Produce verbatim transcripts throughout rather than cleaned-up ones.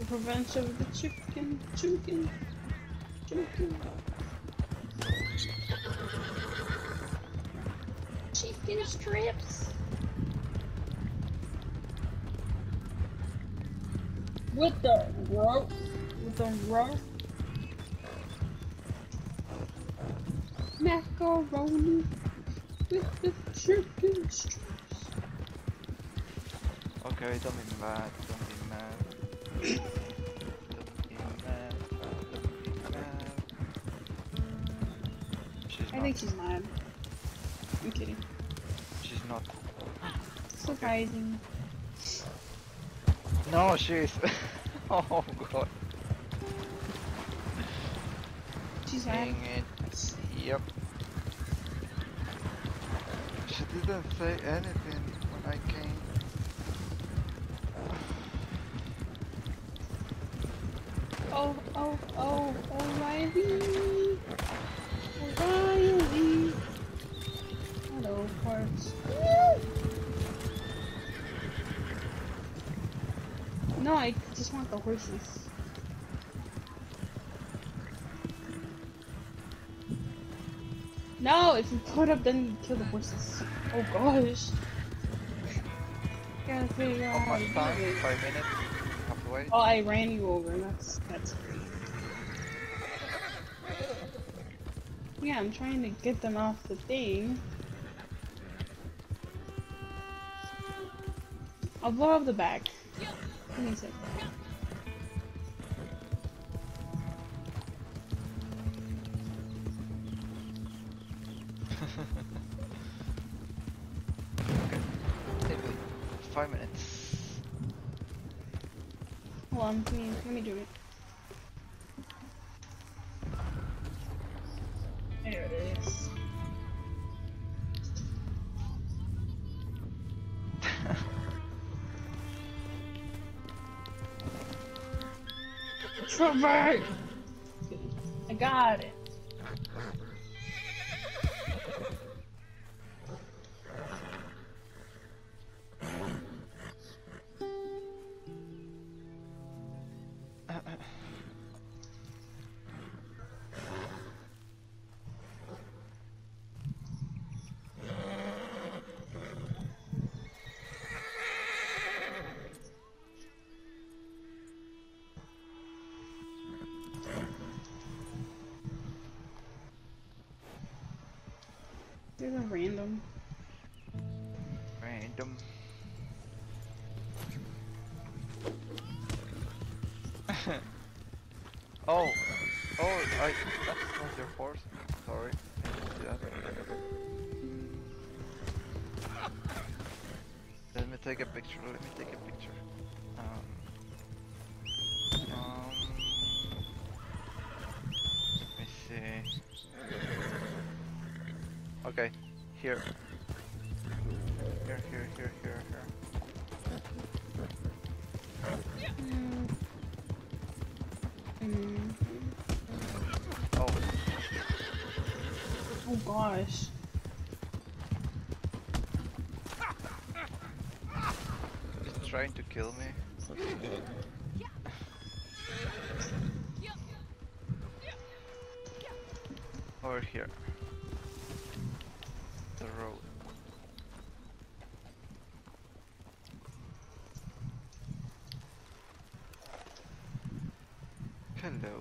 Revenge of the chicken, chicken, chicken. Chicken strips. With the rope. With the rope. Macaroni. With the chicken strips. Okay, don't be mad, don't be mad. Don't be mad, don't be mad. She's I not. think she's mad. I'm kidding. She's not. Surprising. No, she's. Oh god. She's mad. Dang it. Yep. She didn't say anything when I came. Oh, oh, oh, O'Reilly! O'Reilly! Hello, parts. No, I just want the horses. No, if you put up, then you kill the horses. Oh gosh. Gotta figure out How how much to time? do it. Five minutes? Have to wait? Oh, I ran you over. That's that's great. Yeah, I'm trying to get them off the thing. I'll blow up the back. Give me a sec. Okay. Maybe five minutes. Hold on, let me, let me do it. There it is. Trevor! I got it. There's a random. Random. Oh, oh, I. That's not your horse. Sorry. I didn't see that. Let me take a picture. Let me take a picture. Um. Um. Let me see. Okay, here. Here, here, here, here, here. Mm. Mm. Oh, Oh gosh. it's trying to kill me. Over here. The road. Hello.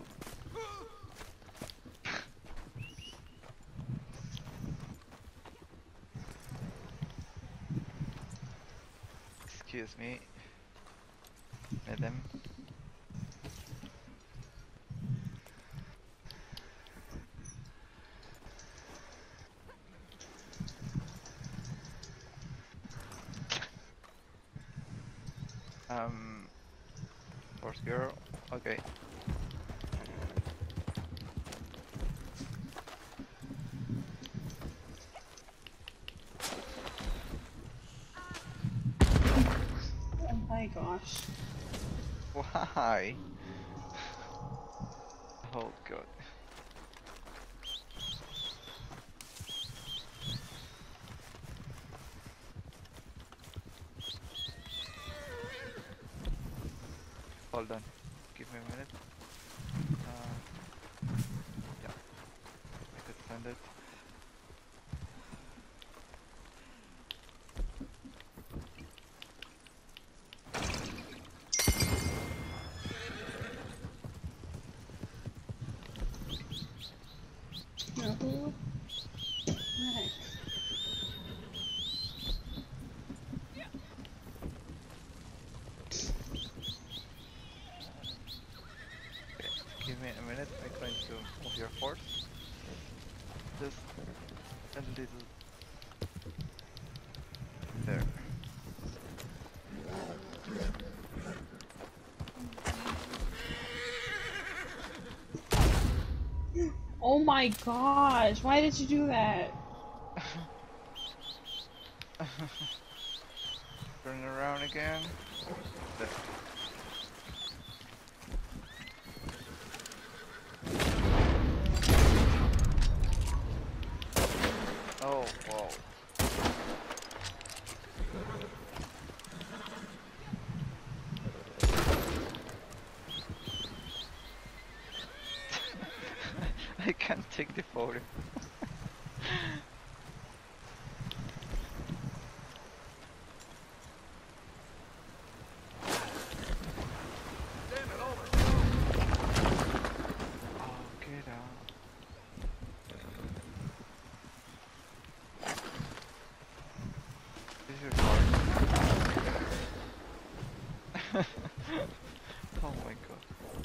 Excuse me, madam. Um, horse girl. Okay. Oh my gosh. Why? Oh god. Hold on. give me a minute. Uh, yeah, I could send it. No. Right. Okay, give me a minute. I'm going to move your force. Just a little. There. Oh my gosh, why did you do that? Turn around again. There. Oh, wow. I can't take the photo. Oh, get out. This is hard. Oh my god.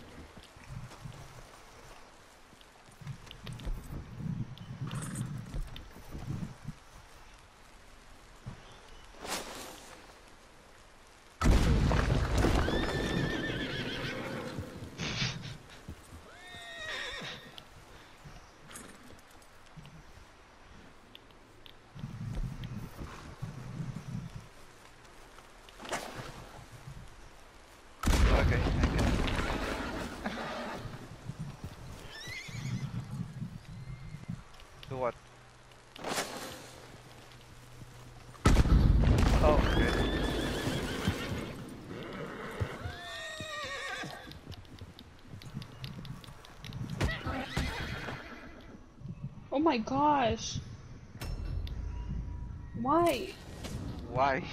Okay, I can. Do what? Oh, okay. Oh my gosh. Why? Why?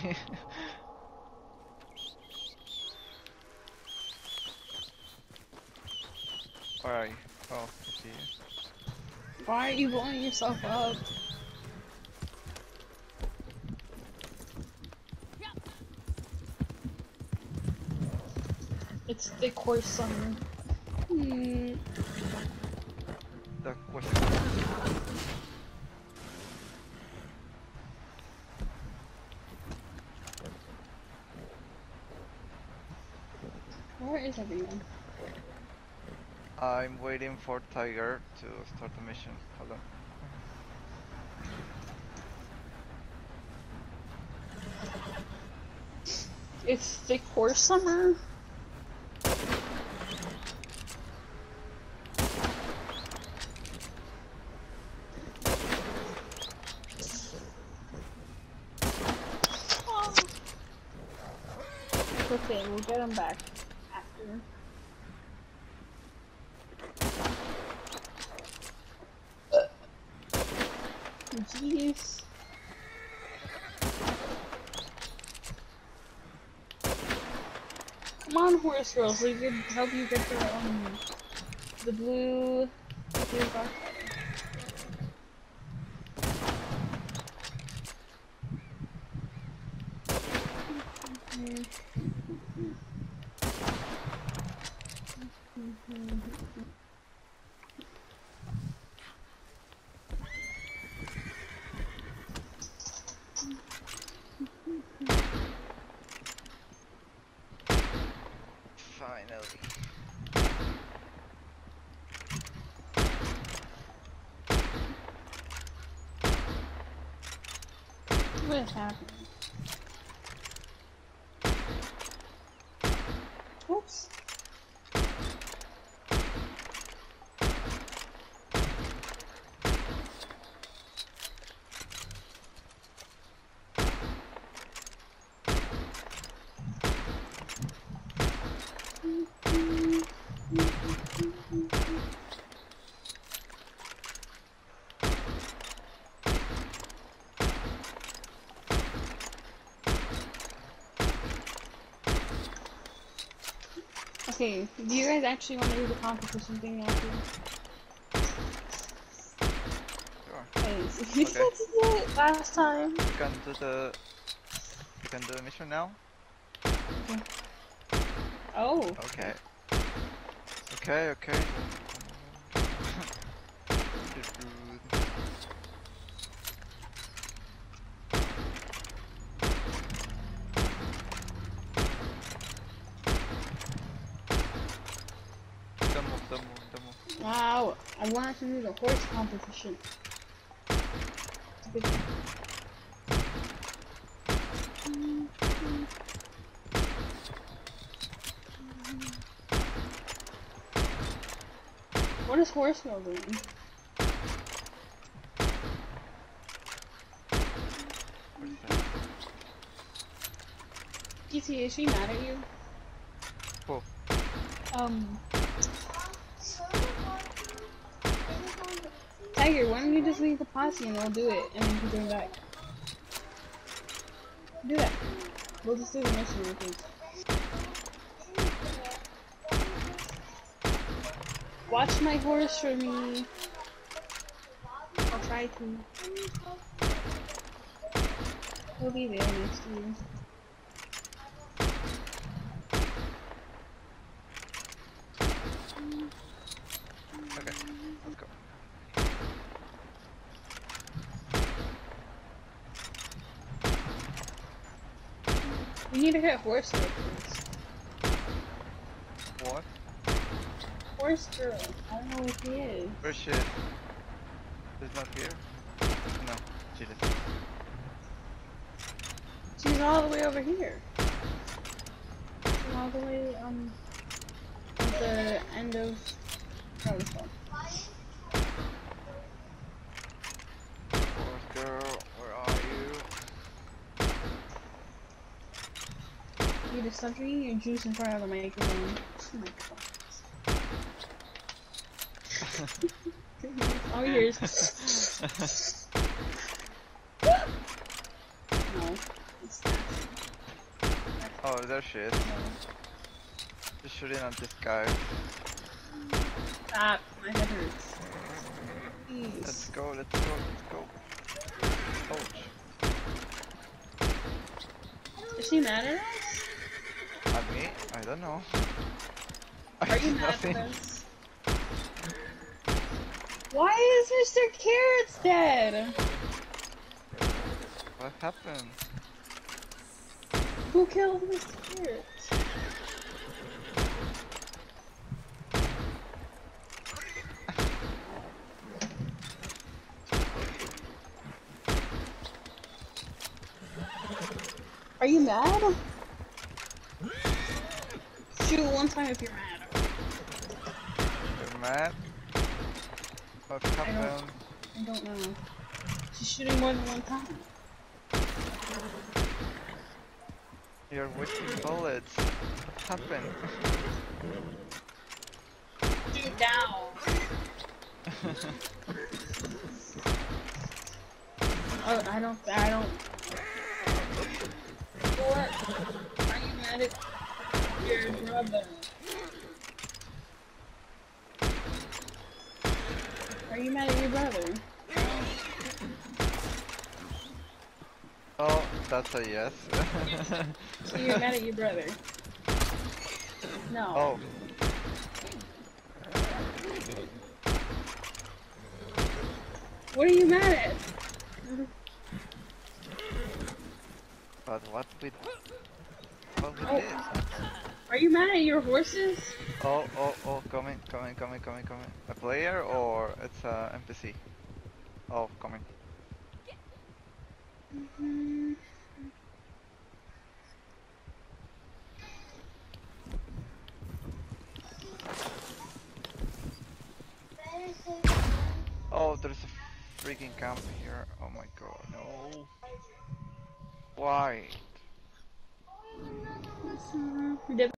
Where are you? Oh, I see you. Why are you blowing yourself up? It's the course summer. Hmm. The question. Where is everyone? I'm waiting for Tiger to start the mission. Hold on. It's the course summer. Oh. Okay, we'll get him back after. Jeez. Come on, horse girl, so we can help you get the um the blue the blue box. Finally. What is happening? Oops. Okay, do you guys actually want to do the competition thing after? Sure. Because if you Okay. said to do it last time. You can do the. You can do the mission now. Okay. Oh. Okay. Okay. Okay. Don't move. Don't move. Don't move. Wow, I wanted to do the horse competition. It's a good thing. What is horse girl doing? What is that? E T, is she mad at you? Whoa. Um. Tiger, why don't you just leave the posse and we'll do it and then you bring back? Do that. We'll just do the mission real quick. Watch my horse for me. I'll try to. He'll be there next to you. Okay. Let's go. We need to hit horse girl first. What? Horse girl. I don't know what he is. Where's she? She's not here? No, she isn't. She's all the way over here. She's all the way um at the end of Charlottesville. Horse girl, where are you? You just stop drinking your juice in front of the microphone. Oh my god. All yours. No. It's not. Oh, there she is. Just shooting at this guy. Stop. My head hurts. Please. Let's go, let's go, let's go. Ouch. Is she mad at us? At me? I don't know. I Are you did mad nothing. at us? Why is Mister Carrots dead? What happened? Who killed Mister Carrots? Are you mad? Shoot one time if you're mad. You're mad? What I happened? don't, I don't know. She's shooting more than one time. You're wasting bullets. What happened? Shoot down. Oh, I don't, I don't. What? Are you mad at your brother? Are you mad at your brother? Oh, that's a yes. So you're mad at your brother? No. Oh. What are you mad at? But what we... What we Oh. did? Are you mad at your horses? Oh, oh, oh, coming, coming, coming, coming, coming. A player or it's a N P C? Oh, coming. Mm-hmm. Oh, there's a freaking camp here. Oh my god, no. Why? Mm-hmm.